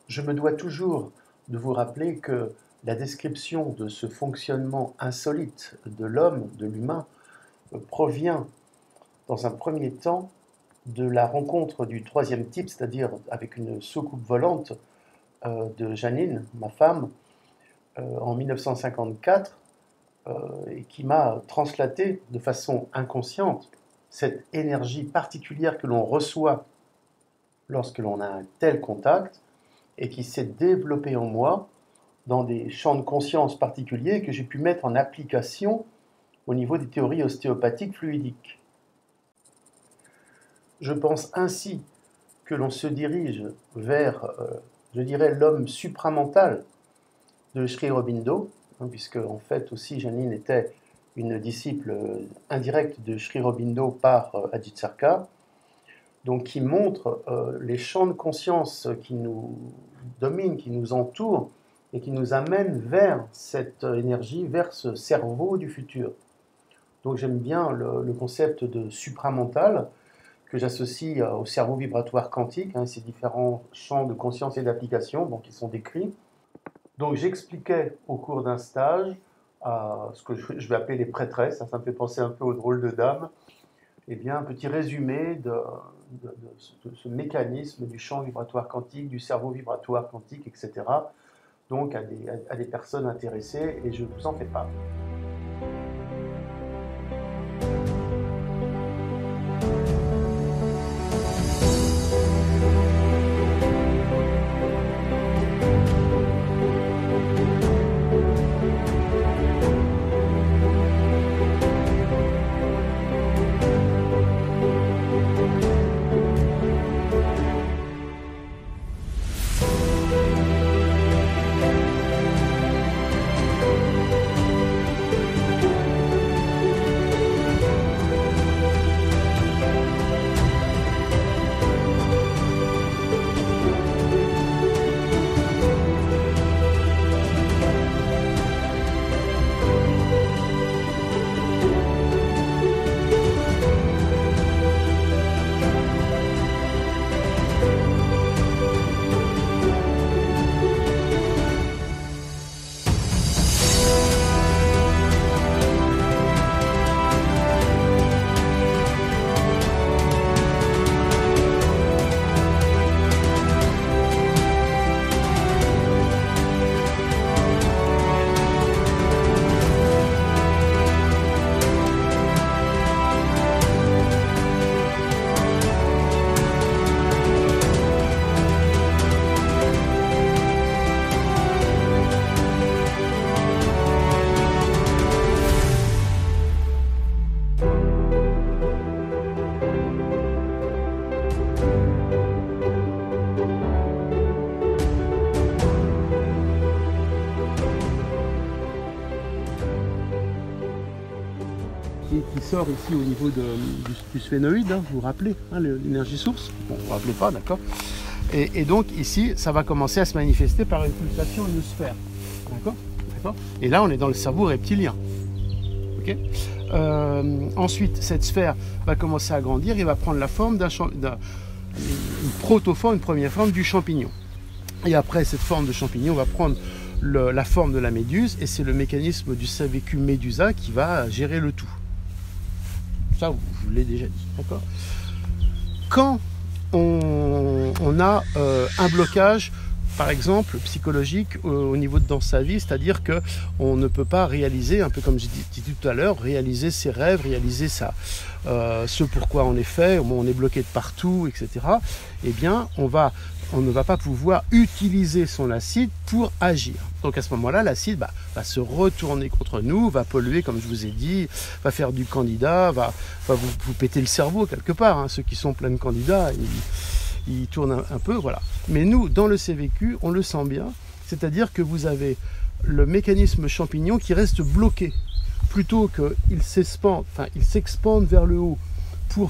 Je me dois toujours de vous rappeler que la description de ce fonctionnement insolite de l'homme, de l'humain, provient dans un premier temps de la rencontre du troisième type, c'est-à-dire avec une soucoupe volante de Janine, ma femme, en 1954, et qui m'a translaté de façon inconsciente cette énergie particulière que l'on reçoit lorsque l'on a un tel contact et qui s'est développée en moi dans des champs de conscience particuliers que j'ai pu mettre en application au niveau des théories ostéopathiques fluidiques. Je pense ainsi que l'on se dirige vers, je dirais, l'homme supramental de Sri Aurobindo, puisque en fait aussi Janine était une disciple indirecte de Sri Aurobindo par Ajit Sarkar, donc qui montre les champs de conscience qui nous dominent, qui nous entourent et qui nous amènent vers cette énergie, vers ce cerveau du futur. Donc j'aime bien le concept de supramental que j'associe au cerveau vibratoire quantique, ces différents champs de conscience et d'application qui sont décrits. Donc j'expliquais au cours d'un stage à ce que je vais appeler les prêtresses, ça me fait penser un peu aux drôles de dames, eh bien, un petit résumé de ce mécanisme du champ vibratoire quantique, du cerveau vibratoire quantique, etc. Donc à des personnes intéressées, et je vous en fais part. Qui sort ici au niveau du sphénoïde, vous vous rappelez, l'énergie source. Bon, vous ne vous rappelez pas, d'accord. Et donc ici, ça va commencer à se manifester par une pulsation, une sphère. D'accord. Et là, on est dans le cerveau reptilien. Okay. Ensuite, cette sphère va commencer à grandir et va prendre la forme une protoforme, une première forme du champignon. Et après, cette forme de champignon va prendre la forme de la méduse, et c'est le mécanisme du CVQ Médusa qui va gérer le tout. Ça, je vous l'ai déjà dit, d'accord. Quand on a un blocage, par exemple, psychologique au niveau dans sa vie, c'est-à-dire qu'on ne peut pas réaliser, un peu comme j'ai dit tout à l'heure, réaliser ses rêves, réaliser ce pourquoi on est fait, on est bloqué de partout, etc. Eh bien, on ne va pas pouvoir utiliser son acide pour agir. Donc à ce moment-là, l'acide va se retourner contre nous, va polluer, comme je vous ai dit, va faire du candida, va vous péter le cerveau quelque part. Ceux qui sont pleins de candida, ils tournent un peu, voilà. Mais nous, dans le CVQ, on le sent bien, c'est-à-dire que vous avez le mécanisme champignon qui reste bloqué. Plutôt qu'il s'expande vers le haut pour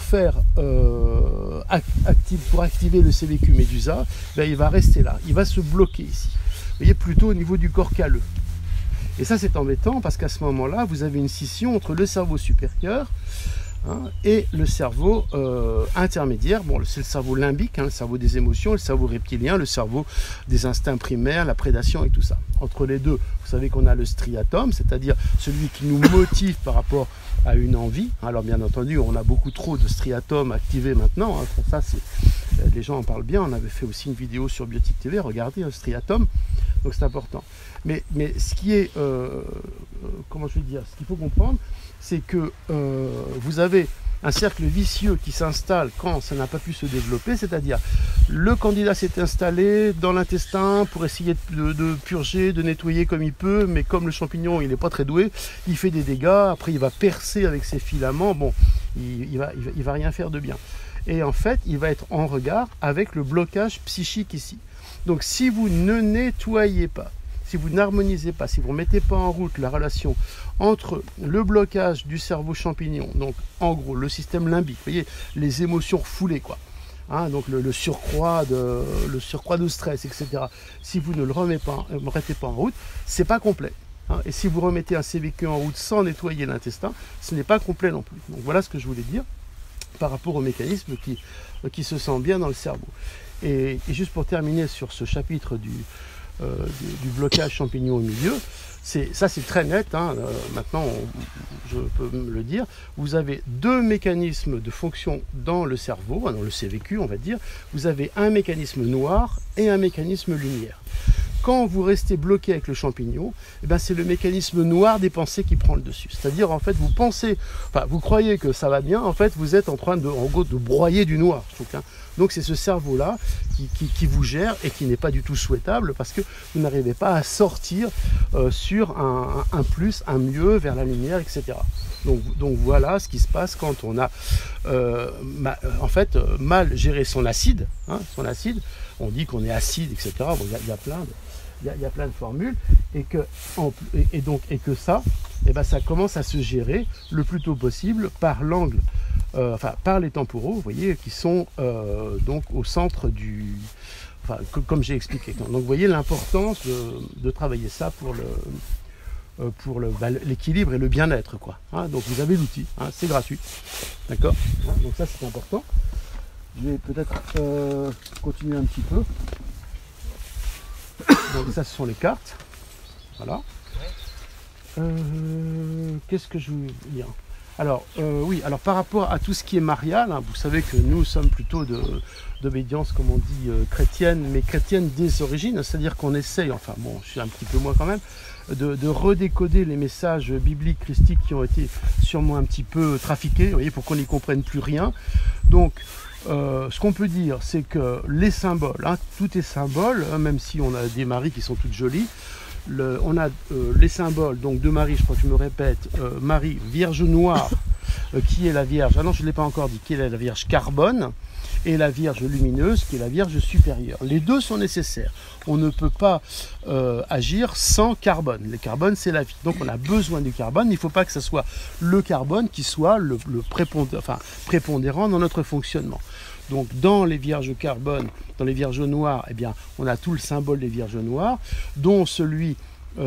activer le CVQ Médusa, il va rester là, il va se bloquer ici. Vous voyez, plutôt au niveau du corps calleux. Et ça, c'est embêtant parce qu'à ce moment-là, vous avez une scission entre le cerveau supérieur hein, et le cerveau intermédiaire. Bon, c'est le cerveau limbique, hein, le cerveau des émotions, le cerveau reptilien, le cerveau des instincts primaires, la prédation et tout ça. Entre les deux, vous savez qu'on a le striatum, c'est-à-dire celui qui nous motive par rapport à une envie. Alors bien entendu, on a beaucoup trop de striatum activé maintenant, hein, ça les gens en parlent bien. On avait fait aussi une vidéo sur Biotique TV, regardez le striatum, donc c'est important. Mais ce qui est, comment je veux dire, ce qu'il faut comprendre, c'est que vous avez un cercle vicieux qui s'installe quand ça n'a pas pu se développer, c'est-à-dire le candidat s'est installé dans l'intestin pour essayer de purger, de nettoyer comme il peut, mais comme le champignon il n'est pas très doué, il fait des dégâts, après il va percer avec ses filaments, bon, il va rien faire de bien. Et en fait, il va être en regard avec le blocage psychique ici. Donc si vous ne nettoyez pas, si vous n'harmonisez pas, si vous ne mettez pas en route la relation entre le blocage du cerveau champignon, donc en gros le système limbique, vous voyez, les émotions refoulées, quoi, hein, donc le surcroît de stress, etc. Si vous ne le remettez pas en route, c'est pas complet. Hein, et si vous remettez un CVQ en route sans nettoyer l'intestin, ce n'est pas complet non plus. Donc voilà ce que je voulais dire par rapport au mécanisme qui se sent bien dans le cerveau. Et juste pour terminer sur ce chapitre du blocage champignon au milieu, ça c'est très net, hein, maintenant je peux le dire, vous avez deux mécanismes de fonction dans le cerveau, dans le CVQ on va dire, vous avez un mécanisme noir et un mécanisme lumière. Quand vous restez bloqué avec le champignon, eh ben c'est le mécanisme noir des pensées qui prend le dessus. C'est-à-dire, en fait, vous pensez, enfin, vous croyez que ça va bien, en fait, vous êtes en train de, en gros, de broyer du noir. Je trouve, hein. Donc, c'est ce cerveau-là qui vous gère et qui n'est pas du tout souhaitable parce que vous n'arrivez pas à sortir sur un plus, un mieux, vers la lumière, etc. Donc voilà ce qui se passe quand on a, en fait, mal géré son acide, hein, on dit qu'on est acide, etc. Bon, il y a plein de formules et que ça, eh ben, ça commence à se gérer le plus tôt possible par l'angle, par les temporaux, vous voyez, qui sont donc au centre du, comme j'ai expliqué. Donc vous voyez l'importance de travailler ça pour l'équilibre et le bien-être, quoi. Hein, donc vous avez l'outil, hein, c'est gratuit, d'accord. Hein, donc ça c'est important. Je vais peut-être continuer un petit peu. Donc ça, ce sont les cartes. Voilà. Qu'est-ce que je veux dire? Alors, oui, alors par rapport à tout ce qui est marial, hein, vous savez que nous sommes plutôt d'obédience, comme on dit, chrétienne, mais chrétienne des origines, c'est-à-dire qu'on essaye, enfin bon, je suis un petit peu moins quand même, de redécoder les messages bibliques, christiques qui ont été sûrement un petit peu trafiqués, vous voyez, pour qu'on n'y comprenne plus rien. Donc, ce qu'on peut dire, c'est que les symboles, hein, tout est symbole, hein, même si on a des Maries qui sont toutes jolies, on a les symboles donc de Marie, je crois que je me répète, Marie, Vierge noire, qui est la Vierge, ah non je ne l'ai pas encore dit, qui est la Vierge carbone, et la Vierge lumineuse, qui est la Vierge supérieure. Les deux sont nécessaires. On ne peut pas agir sans carbone. Le carbone, c'est la vie. Donc on a besoin du carbone. Il ne faut pas que ce soit le carbone qui soit le prépondérant dans notre fonctionnement. Donc dans les Vierges carbone, dans les Vierges noires, eh bien, on a tout le symbole des Vierges noires, dont celui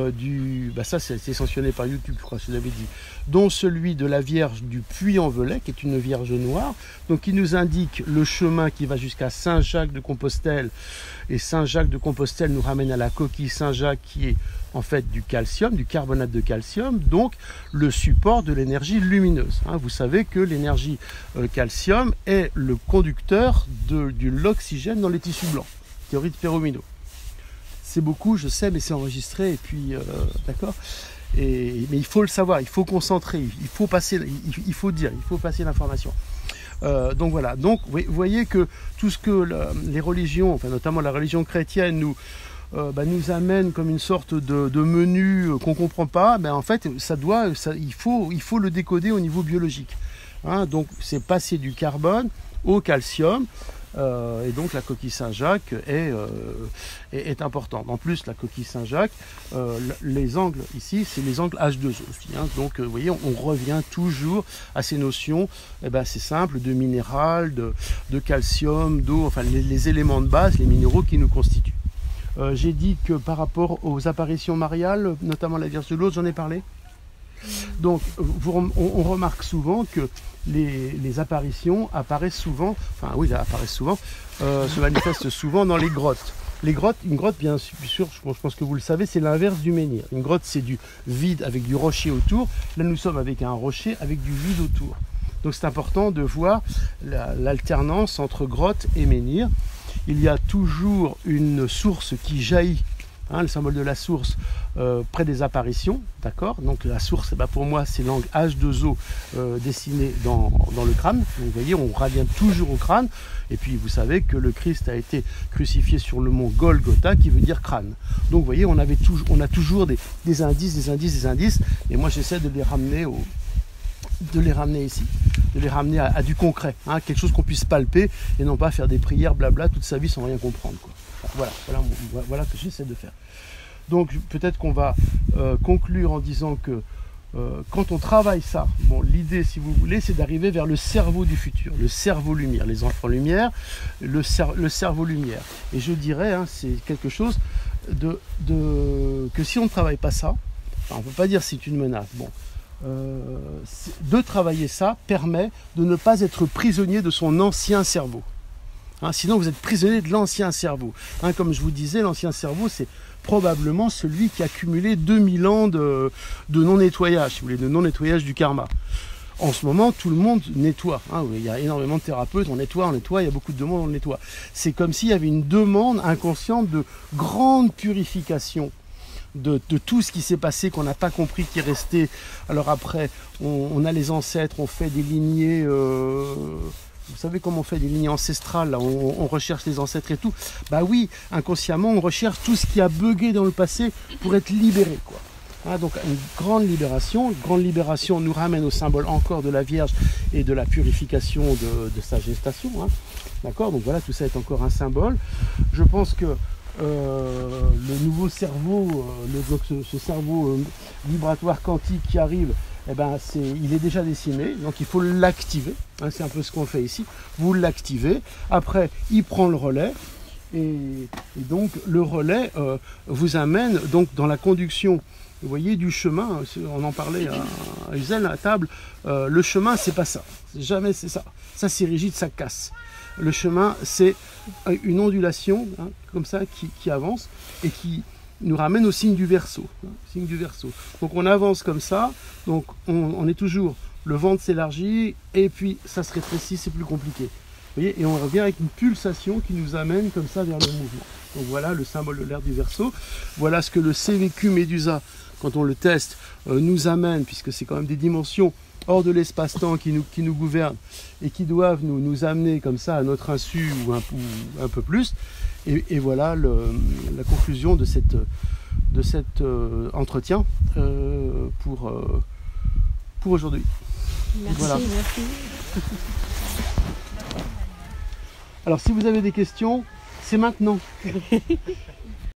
ça c'est sanctionné par YouTube, je crois que je l'avais dit, dont celui de la Vierge du Puy-en-Velay, qui est une Vierge noire, donc qui nous indique le chemin qui va jusqu'à Saint-Jacques de Compostelle, et Saint-Jacques de Compostelle nous ramène à la coquille Saint-Jacques qui est en fait du calcium, du carbonate de calcium, donc le support de l'énergie lumineuse. Hein, vous savez que l'énergie calcium est le conducteur de l'oxygène dans les tissus blancs, théorie de Peromino. C'est beaucoup, je sais, mais c'est enregistré, et puis, d'accord. Mais il faut le savoir, il faut concentrer, il faut passer, il faut dire, il faut passer l'information. Donc voilà, donc vous voyez que tout ce que les religions, enfin notamment la religion chrétienne, nous amène comme une sorte de menu qu'on ne comprend pas, en fait, il faut le décoder au niveau biologique. Hein, donc c'est passer du carbone au calcium. Et donc la coquille Saint-Jacques est importante. En plus, la coquille Saint-Jacques, les angles ici, c'est les angles H2O aussi. Hein. Donc vous voyez, on revient toujours à ces notions, c'est simple, de minéral, de calcium, d'eau, enfin les éléments de base, les minéraux qui nous constituent. J'ai dit que par rapport aux apparitions mariales, notamment la Vierge de l'Aude, j'en ai parlé. Donc on remarque souvent que les apparitions apparaissent souvent, enfin oui, apparaissent souvent, se manifestent souvent dans les grottes. Les grottes, une grotte, bien sûr, je pense que vous le savez, c'est l'inverse du menhir. Une grotte, c'est du vide avec du rocher autour. Là, nous sommes avec un rocher avec du vide autour. Donc c'est important de voir l'alternance entre grotte et menhir. Il y a toujours une source qui jaillit, hein, le symbole de la source, près des apparitions, d'accord. Donc la source, pour moi, c'est l'angle H2O dessiné dans le crâne. Donc vous voyez, on revient toujours au crâne. Et puis vous savez que le Christ a été crucifié sur le mont Golgotha, qui veut dire crâne. Donc vous voyez, on a toujours des indices. Et moi, j'essaie de les ramener ici, de les ramener à du concret, hein, quelque chose qu'on puisse palper et non pas faire des prières blabla toute sa vie sans rien comprendre, quoi. Voilà ce que j'essaie de faire. Donc peut-être qu'on va conclure en disant que quand on travaille ça, bon, l'idée, si vous voulez, c'est d'arriver vers le cerveau du futur, le cerveau lumière, les enfants lumière, le cerveau lumière. Et je dirais, hein, c'est quelque chose que si on ne travaille pas ça, enfin, on ne peut pas dire c'est une menace, bon, de travailler ça permet de ne pas être prisonnier de son ancien cerveau. Hein, sinon vous êtes prisonnier de l'ancien cerveau. Hein, comme je vous disais, l'ancien cerveau, c'est probablement celui qui a cumulé 2000 ans de non-nettoyage, si vous voulez, de non-nettoyage du karma. En ce moment, tout le monde nettoie. Hein, il y a énormément de thérapeutes, on nettoie, il y a beaucoup de demandes, on nettoie. C'est comme s'il y avait une demande inconsciente de grande purification de tout ce qui s'est passé, qu'on n'a pas compris, qui est resté. Alors après, on a les ancêtres, on fait des lignées... Vous savez comment on fait des lignées ancestrales, là, on recherche les ancêtres et tout. Bah oui, inconsciemment, on recherche tout ce qui a bugué dans le passé pour être libéré, quoi. Hein, donc une grande libération nous ramène au symbole encore de la Vierge et de la purification de sa gestation. Hein. D'accord, donc voilà, tout ça est encore un symbole. Je pense que le nouveau cerveau, ce cerveau vibratoire quantique qui arrive, eh ben, il est déjà dessiné, donc il faut l'activer, hein, c'est un peu ce qu'on fait ici, vous l'activez, après il prend le relais, et donc le relais vous amène donc dans la conduction, vous voyez, du chemin. On en parlait à Uzel à la table, le chemin c'est pas ça, jamais c'est ça, ça c'est rigide, ça casse. Le chemin c'est une ondulation, hein, comme ça, qui avance et qui nous ramène au signe du Verseau, hein, signe du Verseau. Donc on avance comme ça, donc on est toujours, le ventre s'élargit et puis ça se rétrécit, c'est plus compliqué. Vous voyez, et on revient avec une pulsation qui nous amène comme ça vers le mouvement. Donc voilà le symbole de l'air du Verseau. Voilà ce que le CVQ Médusa, quand on le teste, nous amène, puisque c'est quand même des dimensions hors de l'espace-temps qui nous gouvernent et qui doivent nous amener comme ça à notre insu ou un peu plus. Et voilà la conclusion de cet entretien pour aujourd'hui. Merci, voilà. merci. Alors si vous avez des questions, c'est maintenant.